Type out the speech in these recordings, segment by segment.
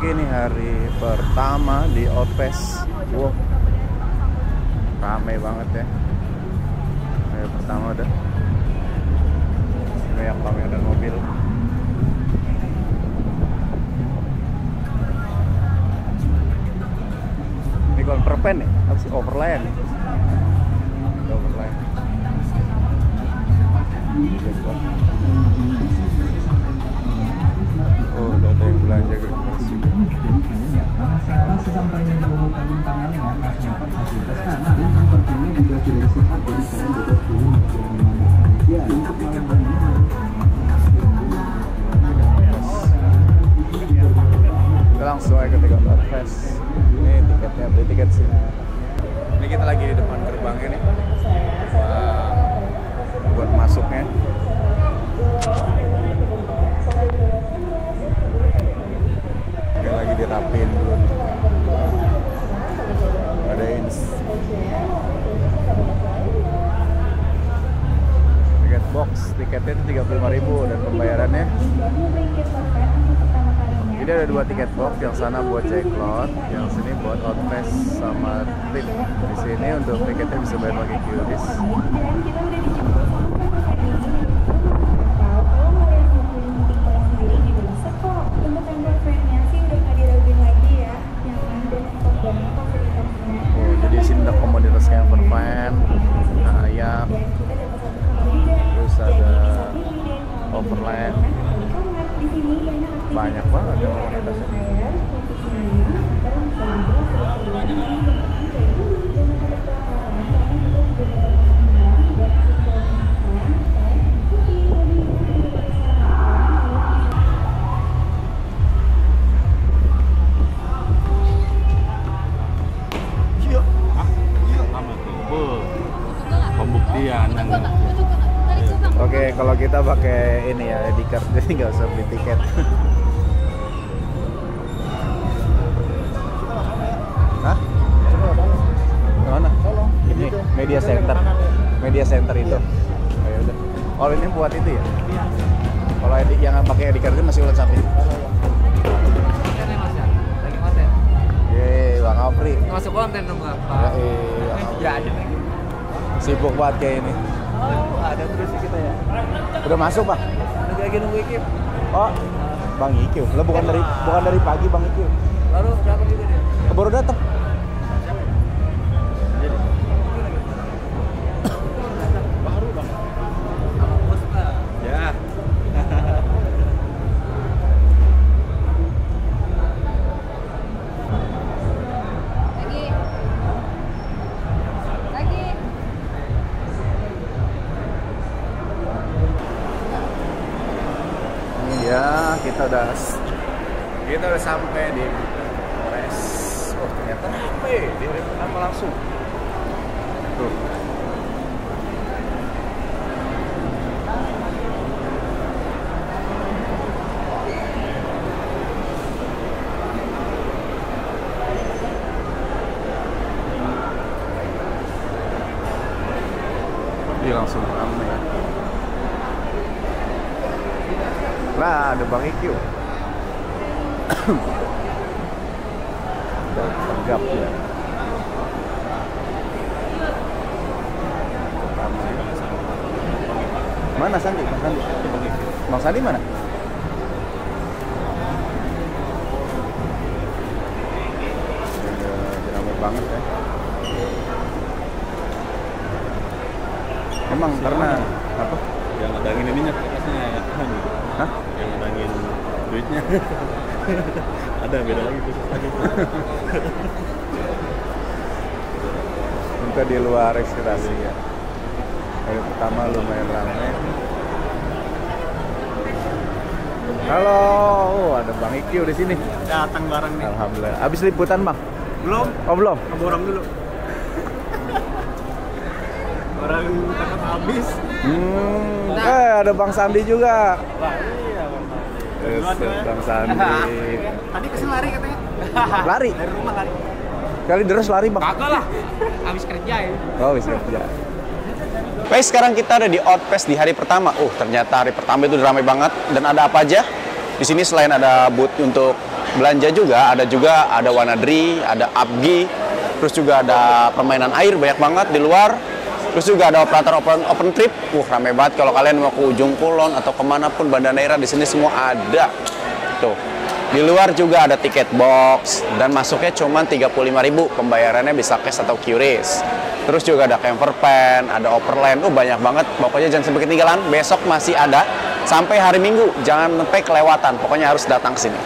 Oke, ini hari pertama di Outfest. Wow, ramai banget ya. Hari pertama udah banyak pameran mobil. Ini konverpen ya? Apa sih? Overland. Overland. Oh, udah ada yang belanja gitu. Sesampainya di umum pangalengan langsung dapat fasilitas tanah dan konvertennya juga sudah disiapkan jadi kalian bebas pilih ya untuk malam ini. Kita langsung aja ke Outfest. Ini tiketnya, beli tiket sini. Ini kita lagi di depan gerbangnya nih. Buat masuknya. Ini lagi dirapin dulu. Ada tiket box, tiketnya itu 35.000 dan pembayarannya. Jadi ada 2 tiket box, yang sana buat Ceklot, yang sini buat Outfest sama Trip. Di sini untuk tiketnya bisa bayar pakai QRIS. Oh, jadi sini ada komoditas camper van, ayam, terus ada overland. Banyak banget ya komoditasnya. Pembuktian. Oke, kalau kita pakai ini ya, ID card, jadi nggak usah beli tiket. Hah? Mana? Ini media center. Media center itu. Oh, ya udah. Oh, ini buat itu ya? Iya. Kalau yang pakai ID card itu masih ulat samping. Konten ya Mas ya? Lagi konten. Yeay, Bang Afri. Masuk konten dong Bang. Ya, sibuk banget kayak ini. Oh, ada terus sih kita ya. Udah masuk, Bang? Lagi nunggu Ikip. Oh, Bang Ikyu. Lah bukan dari pagi Bang Ikyu. Baru berapa juga dia? Baru datang. Baru Bang. Sama bos Pak. Ya. Ya, kita udah sampai di Polres. Oh, ternyata ramai di hari pertama langsung. Tuh. Ini langsung ramai. Lah, ada Bang Ikyu. Tegap ya. Mana Sandi? Bang Sandi? Bang Sandi mana? Ramai banget ya. Emang karena apa? Yang ngedangin ininya kertasnya ya. Hah? Yang ngedangin duitnya. Ada beda lagi khusus lagi. Untuk di luar ekspektasi ya. Hari pertama lumayan ramai. Halo, ada Bang Ikyu di sini. Datang bareng nih. Alhamdulillah. Habis liputan, Bang? Belum? Oh, belum? Keborong dulu. Orang takut habis. Ada Bang Sandi juga. Wah, iya Bang Sandi. Yes, Bang Sandi. Tadi kesini lari katanya. Lari? Dari rumah lari. Kali terus lari, Bang? Kagak lah. Habis kerja ya. Oh, habis kerja. Baik, sekarang kita ada di Outfest di hari pertama. Ternyata hari pertama itu ramai banget. Dan ada apa aja? Di sini selain ada booth untuk belanja juga, ada Wanadri, ada Apgi, terus juga ada permainan air banyak banget di luar. Terus juga ada operator open trip. Rame banget kalau kalian mau ke ujung kulon atau kemanapun Banda Neira di sini semua ada. Tuh. Di luar juga ada tiket box dan masuknya cuma 35.000. Pembayarannya bisa cash atau QRIS. Terus juga ada camper van, ada overland. Banyak banget. Pokoknya jangan sampai ketinggalan. Besok masih ada sampai hari Minggu. Jangan sampai kelewatan. Pokoknya harus datang ke sini.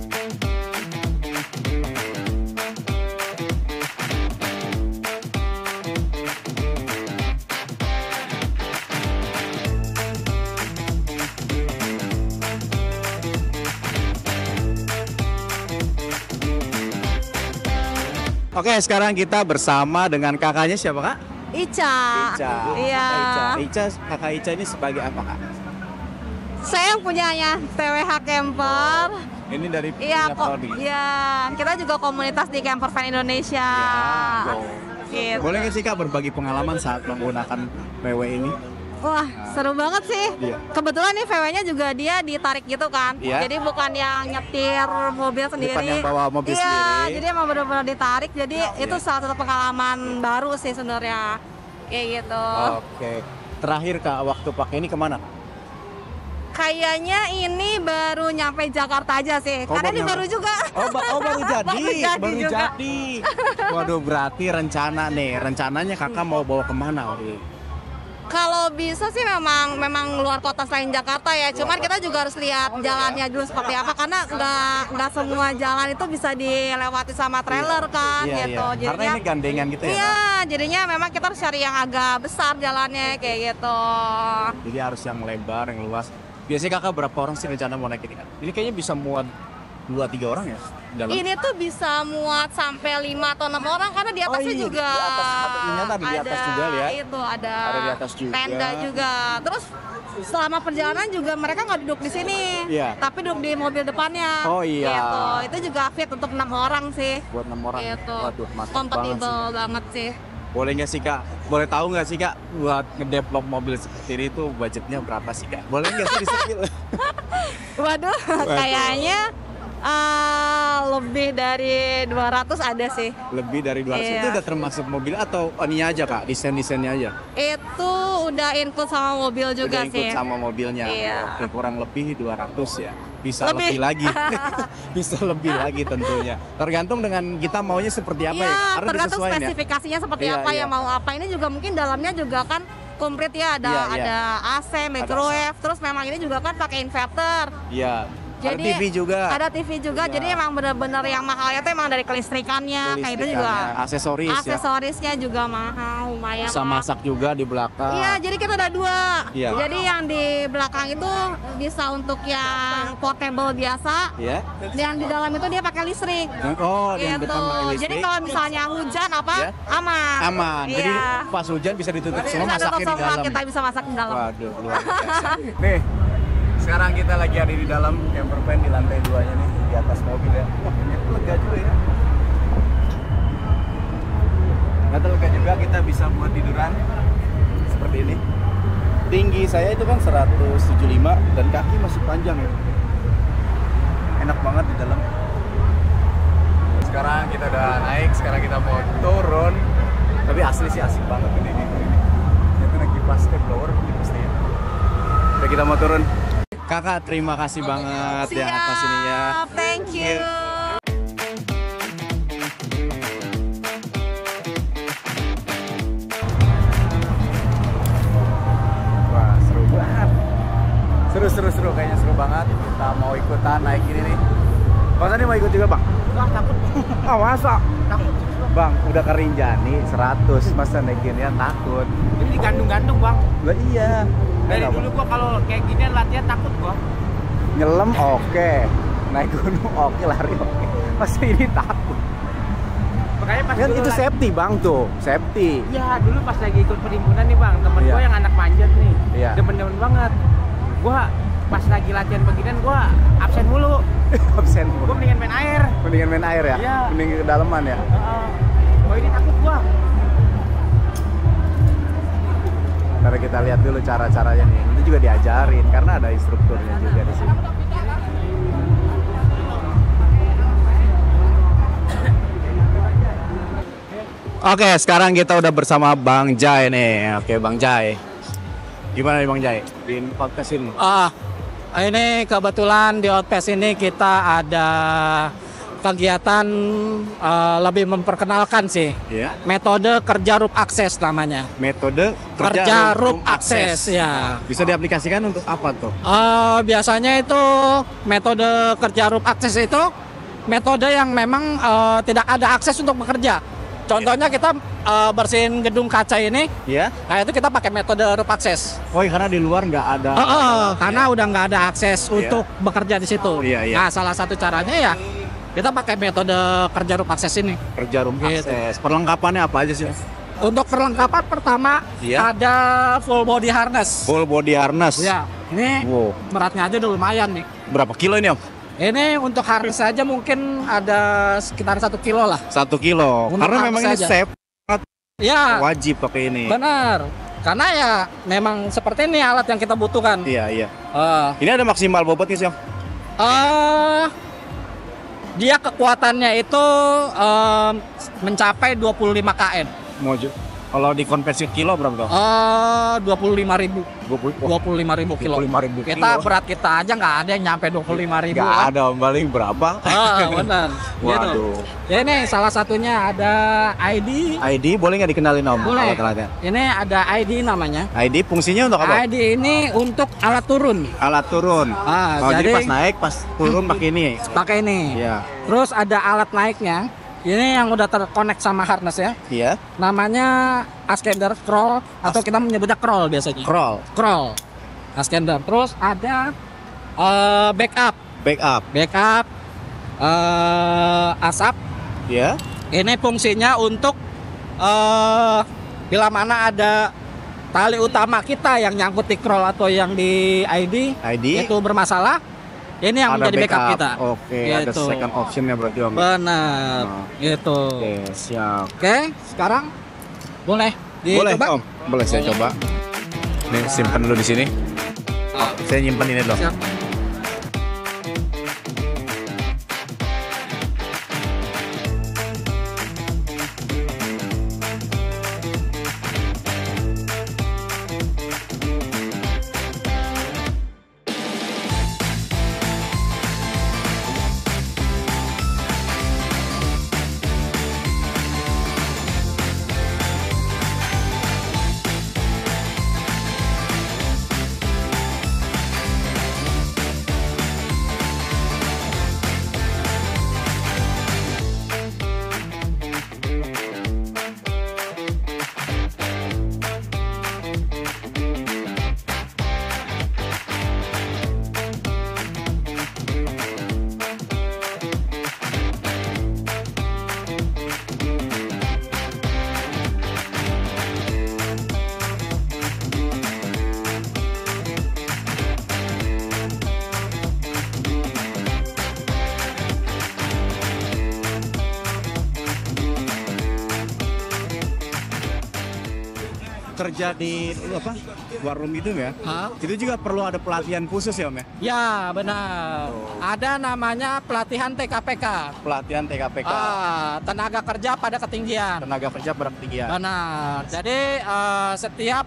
Oke, sekarang kita bersama dengan kakaknya siapa, Kak? Ica. Iya. Kakak Ica ini sebagai apa, Kak? Saya punyanya TWH Camper. Ini dari Iya, kita juga komunitas di Camper Van Indonesia. Gitu. Boleh nggak sih, Kak, berbagi pengalaman saat menggunakan VW ini? Wah, seru banget sih. Iya. Kebetulan nih VW-nya juga dia ditarik gitu kan. Iya. Jadi bukan yang nyetir mobil sendiri. Bukan yang bawa mobil iya, sendiri. jadi emang benar-benar ditarik. Jadi itu salah satu pengalaman baru sih sebenarnya. Kayak gitu. Oke. Terakhir, Kak, waktu pakai ini kemana? Kayaknya ini baru nyampe Jakarta aja sih. Karena ini baru juga. Baru jadi. Baru juga. Waduh, berarti rencananya kakak mau bawa kemana waktu ini? Kalau bisa sih memang luar kota selain Jakarta ya. Cuman kita juga harus lihat jalannya dulu seperti apa, karena nggak semua jalan itu bisa dilewati sama trailer kan gitu. Iya. Karena ini gandengan gitu ya. Iya, jadinya memang kita harus cari yang agak besar jalannya kayak gitu. Jadi harus yang lebar, yang luas. Biasanya kakak berapa orang sih rencana mau naik ini, kan? Ini kayaknya bisa muat 2-3 orang ya dalam? Ini tuh bisa muat sampai 5 atau 6 orang karena di atasnya juga di atas juga ya. Itu ada di atas juga. tenda juga. Terus selama perjalanan juga mereka nggak duduk di sini, tapi duduk di mobil depannya. Oh iya. Gitu. Itu juga fit untuk 6 orang sih. Buat 6 orang. Gitu. Waduh, mantap kompatibel banget sih. Boleh nggak sih, Kak? Boleh tahu nggak sih, Kak, buat ngedevelop mobil seperti ini tuh budgetnya berapa sih, Kak? Boleh nggak sih di-spill? Waduh, kayaknya lebih dari 200 ada sih. Lebih dari 200. Iya. Itu udah termasuk mobil atau ininya aja, Kak? Desain-desainnya aja? Itu udah include sama mobil juga udah sih. include sama mobilnya. Iya. Oke, kurang lebih 200 ya. Bisa lebih Lebih. lagi. Bisa lebih lagi tentunya. Tergantung dengan kita maunya seperti apa ya. Iya, Harus tergantung disesuaiin ya. spesifikasinya seperti Iya, apa iya. yang mau apa. Ini juga mungkin dalamnya juga kan komplit ya, Iya, iya. ada AC, microwave, terus memang ini juga kan pakai inverter. Iya. Ada Jadi TV juga. Ada TV juga. Iya. Jadi emang benar-benar yang mahalnya tuh emang dari kelistrikannya, kayak itu juga. Aksesoris ya. Aksesorisnya juga mahal, lumayan. Bisa lah. masak juga di belakang. Iya, jadi kita ada 2. Iya. Jadi yang di belakang itu bisa untuk yang portable biasa. Iya. Dan di dalam itu dia pakai listrik. Oh, yang Gitu. depan pakai listrik. Jadi kalau misalnya hujan apa, Ya. aman. Aman. Jadi Iya. pas hujan bisa ditutup semua, Bisa masaknya tutup di semua, dalam. kita bisa masak di dalam. Waduh, luar biasa. Nih, sekarang kita lagi ada di dalam camper van di lantai 2-nya nih, di atas mobil ya. Wah, ini lega juga ya. Nggak lega juga, kita bisa buat tiduran seperti ini. Tinggi saya itu kan 175 dan kaki masih panjang ya. Enak banget di dalam. Sekarang kita udah naik, sekarang kita mau turun. Tapi asli sih asik banget ini. Itu lagi kipas blower pasti ya. Udah, kita mau turun. Kakak, terima kasih banget ya atas ini ya. Thank you. Wah, seru banget. Seru kayaknya seru banget. Kita mau ikutan naik ini nih. Bang Sandi mau ikut juga, Bang? Takut. Oh, masa? Takut. Bang, udah ke Rinjani 100, masa naikin ya takut. Ini digantung-gantung, Bang. Lah iya. Dari Kenapa? dulu gua kalau kayak gini latihan takut gua. Nyelam oke, naik gunung oke, lari oke. Masa ini takut. Makanya pas Kan dulu itu safety, Bang, tuh. Safety. Ya, dulu pas lagi ikut perhimpunan nih, Bang. Temen Iya. gua yang anak manjat nih. Iya. Demen-demen banget. Gua pas lagi latihan beginian gua absen mulu. Absen. Gua mendingan main air. Mendingan main air ya? Iya. Mending ke dalaman ya? Oh, ini takut gua. Ntar kita lihat dulu cara-caranya nih. Itu juga diajarin karena ada instrukturnya juga di sini. Oke, sekarang kita udah bersama Bang Jai nih. Oke, Bang Jai. Gimana nih Bang Jai? Di podcast ini. Ini kebetulan di Outpass ini kita ada kegiatan lebih memperkenalkan sih. Iya. Metode kerja room akses namanya. Metode Kerja room akses ya. Bisa diaplikasikan untuk apa tuh? Biasanya itu metode kerja room akses itu metode yang memang tidak ada akses untuk bekerja. Contohnya kita bersihin gedung kaca ini, Iya. nah itu kita pakai metode room akses. Oh, karena di luar nggak ada. Karena udah nggak ada akses untuk bekerja di situ. Iya, iya. Nah, salah satu caranya ya kita pakai metode kerja room akses ini. Kerja room Gitu. akses. Perlengkapannya apa aja sih? Untuk perlengkapan pertama ada full body harness. Full body harness. Ya, ini Wow. beratnya aja udah lumayan nih. Berapa kilo ini Om? Ini untuk harness saja mungkin ada sekitar 1 kilo lah. 1 kilo. Untuk Karena memang ini harness safe, Ya, wajib pakai ini. benar. Karena ya memang seperti ini alat yang kita butuhkan. Iya, iya. Eh, Ini ada maksimal bobotnya sih Om? Dia kekuatannya itu mencapai 25 kN. Kalau dikonversi kilo berapa tuh? 25.000. 25.000 kilo. 25.000 Kita kilo. berat kita aja nggak ada yang nyampe 25.000. Nggak ada Om, paling berapa? Benar. Gitu. Waduh. Ya ini salah satunya ada ID. ID boleh nggak dikenalin Om? Boleh. Alat-alatnya. Ini ada ID namanya. ID fungsinya untuk apa? ID ini untuk alat turun. Alat turun. Jadi pas naik, pas turun pakai ini. Pakai ini. Iya. Terus ada alat naiknya. Ini yang udah terkonek sama harness ya. Iya. Namanya ascender crawl atau kita menyebutnya crawl biasanya. Crawl. Crawl. Ascender. Terus ada backup. Backup. Asap. Iya. Ini fungsinya untuk bila mana ada tali utama kita yang nyangkut di crawl atau yang di ID. itu bermasalah. Ini yang Ada menjadi backup kita. Oke, ada Gitu. second optionnya berarti Om. Benar. Nah. Gitu. Oke, siap. Oke, sekarang boleh Boleh dicoba? Om, boleh saya coba. Nih simpan dulu di sini. Saya nyimpan ini dong. Siap. Kerja di war room itu ya? Itu juga perlu ada pelatihan khusus ya Om ya? Ya, benar. Ada namanya pelatihan TKPK. Pelatihan TKPK. Tenaga kerja pada ketinggian. Tenaga kerja pada ketinggian. Benar. Jadi setiap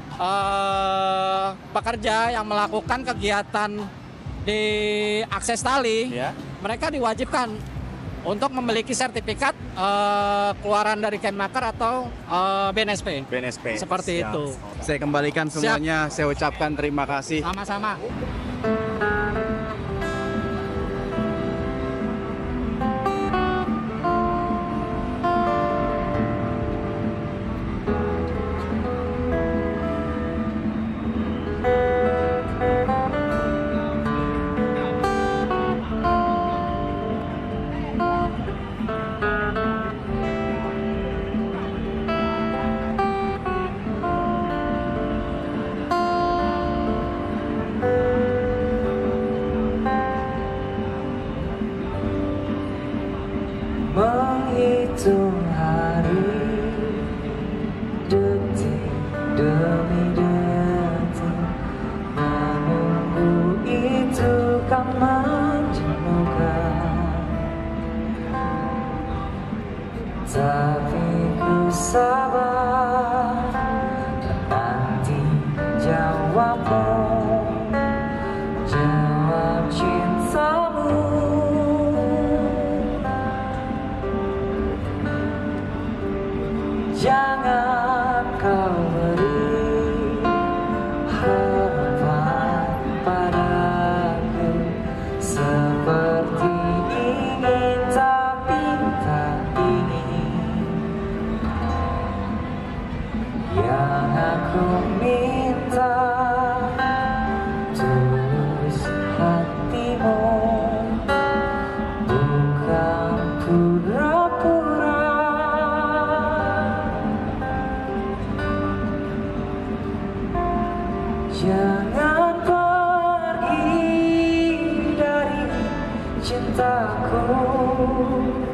pekerja yang melakukan kegiatan di akses tali, mereka diwajibkan untuk memiliki sertifikat keluaran dari Kemnaker atau BNSP. Seperti Siap. itu. Saya kembalikan semuanya. Saya ucapkan terima kasih. Sama-sama. Menghitung hari, detik demi detik, menunggu itu kan menjenuhkan. Tapi ku jawabmu, jawab cintamu. Jangan kau beri harapan padaku seperti ingin tapi tak ingin. Yang aku minta tulus hatimu, bukan pura-pura. Jangan pergi dari cintaku.